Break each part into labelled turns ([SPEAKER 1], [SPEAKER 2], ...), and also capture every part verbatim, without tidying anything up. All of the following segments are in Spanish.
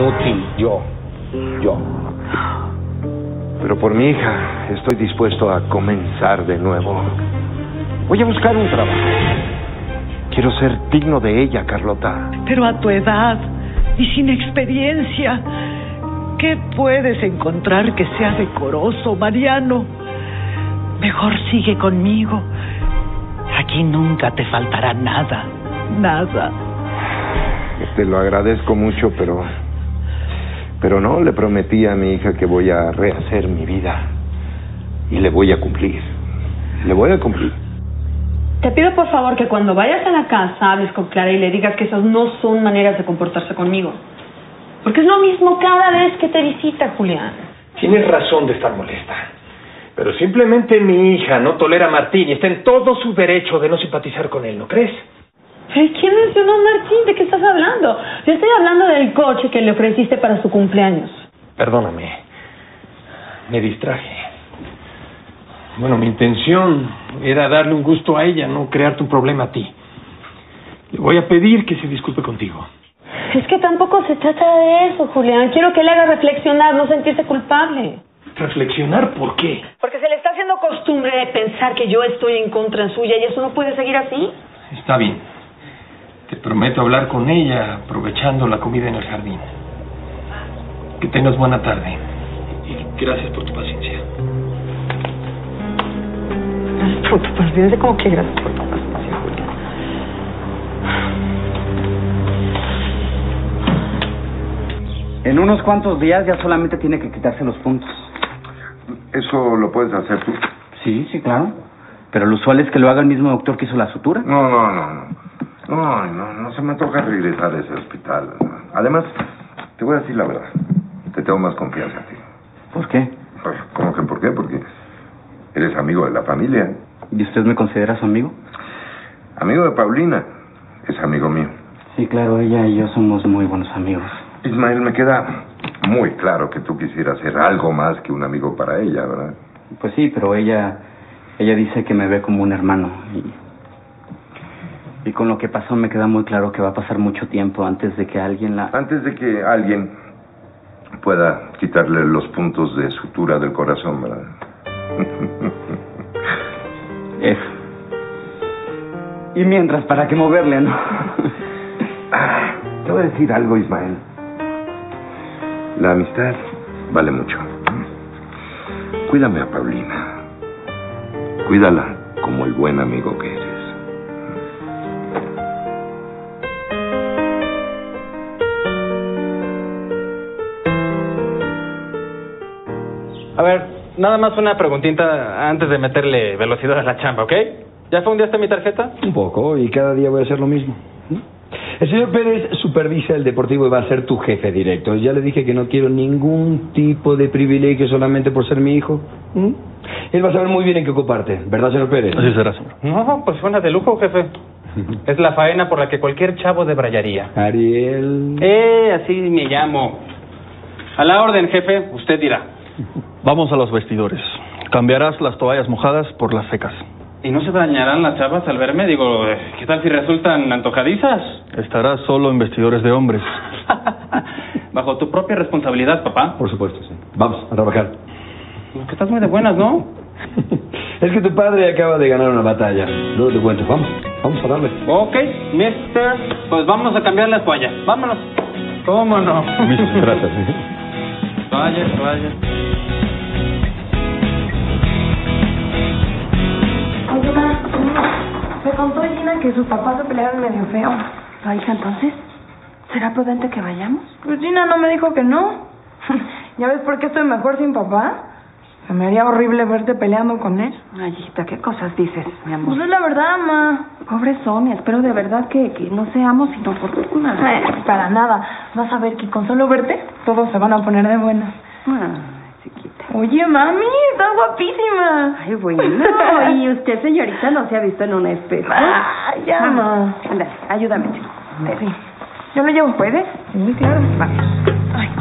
[SPEAKER 1] Muti, yo. Yo.
[SPEAKER 2] Pero por mi hija estoy dispuesto a comenzar de nuevo. Voy a buscar un trabajo. Quiero ser digno de ella, Carlota.
[SPEAKER 3] Pero a tu edad y sin experiencia, ¿qué puedes encontrar que sea decoroso, Mariano? Mejor sigue conmigo. Aquí nunca te faltará nada, nada.
[SPEAKER 2] Te lo agradezco mucho, pero... Pero no, le prometí a mi hija que voy a rehacer mi vida. Y le voy a cumplir. Le voy a cumplir.
[SPEAKER 4] Te pido por favor que cuando vayas a la casa hables con Clara y le digas que esas no son maneras de comportarse conmigo. Porque es lo mismo cada vez que te visita, Julián.
[SPEAKER 1] Tienes razón de estar molesta. Pero simplemente mi hija no tolera a Martín y está en todo su derecho de no simpatizar con él, ¿no crees?
[SPEAKER 4] ¿Pero quién mencionó a Martín? ¿De qué estás hablando? Yo estoy hablando del coche que le ofreciste para su cumpleaños.
[SPEAKER 1] Perdóname. Me distraje. Bueno, mi intención era darle un gusto a ella, no crearte un problema a ti. Le voy a pedir que se disculpe contigo.
[SPEAKER 4] Es que tampoco se trata de eso, Julián. Quiero que le haga reflexionar, no sentirse culpable.
[SPEAKER 1] ¿Reflexionar por qué?
[SPEAKER 4] Porque se le está haciendo costumbre de pensar que yo estoy en contra suya y eso no puede seguir así.
[SPEAKER 1] Está bien. Te prometo hablar con ella aprovechando la comida en el jardín. Que tengas buena tarde. Y gracias por tu paciencia.
[SPEAKER 4] Gracias por tu paciencia. ¿Cómo que gracias por tu paciencia, Julián?
[SPEAKER 5] En unos cuantos días ya solamente tiene que quitarse los puntos.
[SPEAKER 2] ¿Eso lo puedes hacer tú?
[SPEAKER 5] Sí, sí, claro. Pero lo usual es que lo haga el mismo doctor que hizo la sutura.
[SPEAKER 2] No, no, no, no. No, no, no se me antoja regresar a ese hospital. Además, te voy a decir la verdad. Te tengo más confianza a ti.
[SPEAKER 5] ¿Por qué?
[SPEAKER 2] ¿Cómo que por qué? Porque eres amigo de la familia.
[SPEAKER 5] ¿Y usted me considera su amigo?
[SPEAKER 2] Amigo de Paulina. Es amigo mío.
[SPEAKER 5] Sí, claro, ella y yo somos muy buenos amigos.
[SPEAKER 2] Ismael, me queda muy claro que tú quisieras ser algo más que un amigo para ella, ¿verdad?
[SPEAKER 5] Pues sí, pero ella... Ella dice que me ve como un hermano. Y... Y con lo que pasó me queda muy claro que va a pasar mucho tiempo antes de que alguien la...
[SPEAKER 2] Antes de que alguien pueda quitarle los puntos de sutura del corazón, ¿verdad?
[SPEAKER 5] Eso. Y mientras, ¿para qué moverle, no?
[SPEAKER 2] Ah, te voy a decir algo, Ismael. La amistad vale mucho. Cuídame a Paulina. Cuídala como el buen amigo que eres.
[SPEAKER 6] A ver, nada más una preguntita antes de meterle velocidad a la chamba, ¿ok? ¿Ya fondeaste mi tarjeta?
[SPEAKER 7] Un poco, y cada día voy a hacer lo mismo. El señor Pérez supervisa el deportivo y va a ser tu jefe directo. Ya le dije que no quiero ningún tipo de privilegio solamente por ser mi hijo. ¿Mm? Él va a saber muy bien en qué ocuparte, ¿verdad, señor Pérez?
[SPEAKER 6] Así será, señor. No, pues suena de lujo, jefe. Es la faena por la que cualquier chavo debrayaría.
[SPEAKER 7] Ariel...
[SPEAKER 6] Eh, así me llamo. A la orden, jefe, usted dirá.
[SPEAKER 8] Vamos a los vestidores. Cambiarás las toallas mojadas por las secas.
[SPEAKER 6] ¿Y no se dañarán las chavas al verme? Digo, ¿qué tal si resultan antojadizas?
[SPEAKER 8] Estarás solo en vestidores de hombres.
[SPEAKER 6] Bajo tu propia responsabilidad, papá.
[SPEAKER 7] Por supuesto, sí. Vamos, a trabajar.
[SPEAKER 6] Que estás muy de buenas, ¿no?
[SPEAKER 7] Es que tu padre acaba de ganar una batalla. Luego te cuento. Vamos, vamos a darle.
[SPEAKER 6] Ok, mister. Pues vamos a cambiar las toallas. Vámonos. ¿Cómo no?
[SPEAKER 7] Mister, gracias.
[SPEAKER 6] Toallas, toallas.
[SPEAKER 9] Oye, ma, me contó Gina que sus papás se pelearon medio feo.
[SPEAKER 10] Ay, hija, entonces, ¿será prudente que vayamos?
[SPEAKER 9] Pues Gina no me dijo que no. ¿Ya ves por qué estoy mejor sin papá? Se me haría horrible verte peleando con él.
[SPEAKER 10] Ay, hijita, ¿qué cosas dices, mi amor?
[SPEAKER 9] Pues es la verdad, ma.
[SPEAKER 10] Pobre Sonia, espero de verdad que, que no seamos inoportunas.
[SPEAKER 9] Eh, para nada. Vas a ver que con solo verte, todos se van a poner de buenas.
[SPEAKER 10] Ay, chiquita.
[SPEAKER 9] Oye, mami, estás guapísima.
[SPEAKER 10] Ay, bueno. ¿Y usted, señorita, no se ha visto en un espejo?
[SPEAKER 9] Ah, ya, ma.
[SPEAKER 10] Ándale, ayúdame, chico.
[SPEAKER 9] Sí. ¿Yo lo llevo? ¿Puedes? Sí, claro.
[SPEAKER 10] Vamos.
[SPEAKER 9] Ay.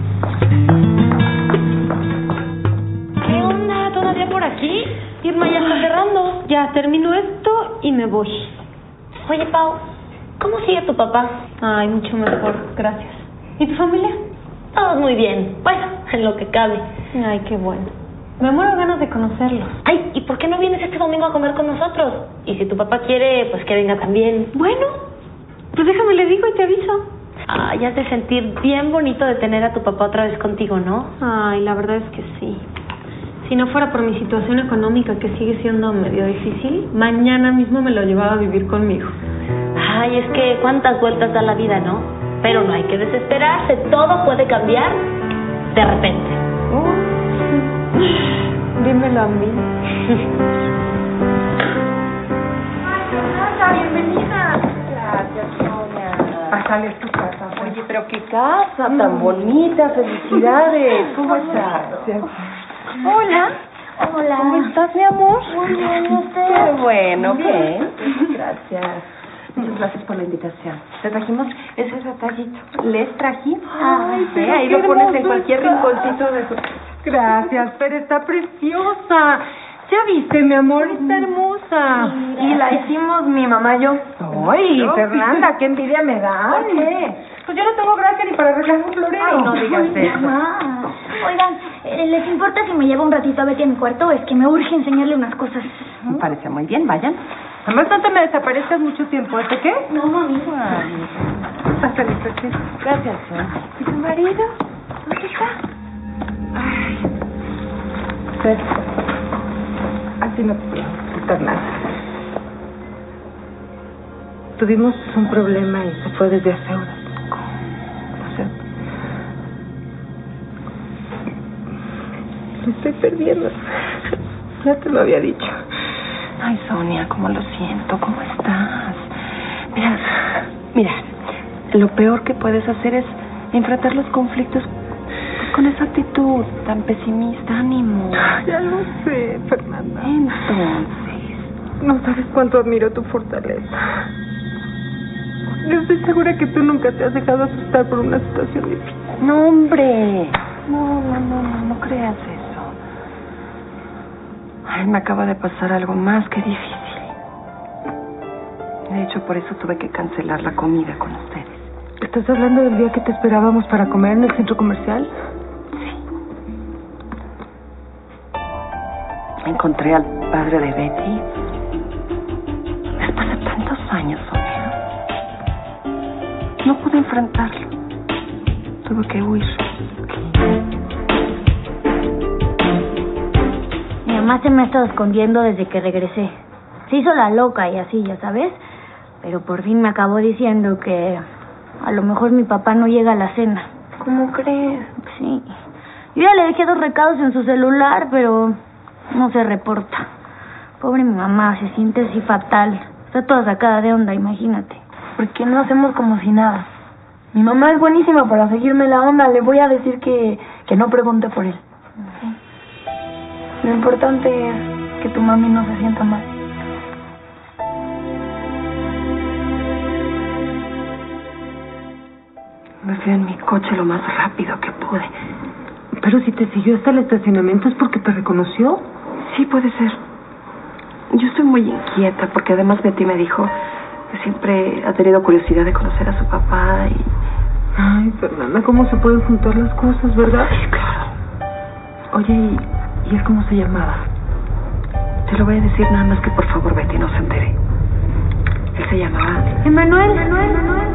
[SPEAKER 4] ¿Qué onda? ¿Todavía por aquí? Irma ya está cerrando. Ya termino esto y me voy. Oye, Pau, ¿cómo sigue tu papá? Ay, mucho mejor, gracias. ¿Y tu familia?
[SPEAKER 11] Todos muy bien. Bueno, en lo que cabe.
[SPEAKER 4] Ay, qué bueno. Me muero de ganas de conocerlos.
[SPEAKER 11] Ay, ¿y por qué no vienes este domingo a comer con nosotros? Y si tu papá quiere, pues que venga también.
[SPEAKER 4] Bueno, pues déjame le digo y te aviso.
[SPEAKER 11] Ay, has de sentir bien bonito de tener a tu papá otra vez contigo, ¿no?
[SPEAKER 4] Ay, la verdad es que sí. Si no fuera por mi situación económica, que sigue siendo medio difícil, mañana mismo me lo llevaba a vivir conmigo.
[SPEAKER 11] Ay, es que cuántas vueltas da la vida, ¿no? Pero no hay que desesperarse, todo puede cambiar de repente.
[SPEAKER 4] Uh, dímelo a mí.
[SPEAKER 9] Ay, bienvenida. Gracias, Sonia. Pásale tu casa.
[SPEAKER 12] Oye, pero qué casa tan bonita, felicidades. ¿Cómo estás?
[SPEAKER 9] Hola.
[SPEAKER 12] Hola. ¿Cómo estás, mi amor?
[SPEAKER 9] Muy bien, ¿y usted?
[SPEAKER 12] Qué bueno, bien. Gracias. Muchas gracias por la invitación. Te trajimos ese detallito. ¿Les trajimos?
[SPEAKER 9] Ay,
[SPEAKER 12] sí, ahí lo pones en cualquier rinconcito de su...
[SPEAKER 9] Gracias, pero está preciosa. ¿Ya viste, mi amor? Está hermosa. Y la hicimos mi mamá y yo. Ay, Fernanda, qué envidia me da.
[SPEAKER 12] ¿Por qué?
[SPEAKER 9] Pues yo no tengo gracia ni para arreglar un florero.
[SPEAKER 12] Ay, no digas eso.
[SPEAKER 13] Mamá. Oigan, eh, ¿les importa si me llevo un ratito a Betty a mi cuarto? Es que me urge enseñarle unas cosas.
[SPEAKER 12] Me parece muy bien, vayan.
[SPEAKER 9] Además, no te me desaparezcas mucho tiempo, ¿este qué?
[SPEAKER 13] No, mami.
[SPEAKER 9] Pásale, Pepsi.
[SPEAKER 12] Gracias.
[SPEAKER 9] ¿Y tu marido? ¿Dónde está? Ay. Fer, así no te puedo quitar nada. Tuvimos un problema y se fue desde hace unos poco. O sea, lo estoy perdiendo. Ya te lo había dicho.
[SPEAKER 12] Ay, Sonia, cómo lo siento, ¿cómo estás? Mira, mira, lo peor que puedes hacer es enfrentar los conflictos con esa actitud tan pesimista. Ánimo.
[SPEAKER 9] Ya lo sé, Fernanda.
[SPEAKER 12] Entonces,
[SPEAKER 9] no sabes cuánto admiro tu fortaleza. Yo estoy segura que tú nunca te has dejado asustar por una situación difícil.
[SPEAKER 12] no, hombre. No, no, no, no, no creas eso. Ay, me acaba de pasar algo más que difícil. De hecho, por eso tuve que cancelar la comida con ustedes.
[SPEAKER 9] ¿Estás hablando del día que te esperábamos para comer en el centro comercial?
[SPEAKER 12] Encontré al padre de Betty. Después de tantos años, Sonia. No pude enfrentarlo. Tuve que huir.
[SPEAKER 13] Mi mamá se me ha estado escondiendo desde que regresé. Se hizo la loca y así, ya sabes. Pero por fin me acabó diciendo que a lo mejor mi papá no llega a la cena.
[SPEAKER 12] ¿Cómo crees?
[SPEAKER 13] Sí. Yo ya le dejé dos recados en su celular, pero no se reporta. Pobre mi mamá, se siente así fatal. Está toda sacada de onda, imagínate.
[SPEAKER 9] ¿Por qué no hacemos como si nada? Mi mamá es buenísima para seguirme la onda. Le voy a decir que, que no pregunte por él.
[SPEAKER 13] Sí.
[SPEAKER 9] Lo importante es que tu mami no se sienta mal.
[SPEAKER 12] Me fui en mi coche lo más rápido que pude.
[SPEAKER 9] Pero si te siguió hasta el estacionamiento, ¿es porque te reconoció?
[SPEAKER 12] Sí, puede ser. Yo estoy muy inquieta porque además Betty me dijo que siempre ha tenido curiosidad de conocer a su papá y...
[SPEAKER 9] Ay, Fernanda, ¿cómo se pueden juntar las cosas, verdad?
[SPEAKER 12] Sí, claro.
[SPEAKER 9] Oye, ¿y, ¿y él cómo se llamaba?
[SPEAKER 12] Te lo voy a decir, nada más que por favor Betty no se entere. Él se llamaba...
[SPEAKER 13] Emanuel, Emanuel, Emanuel.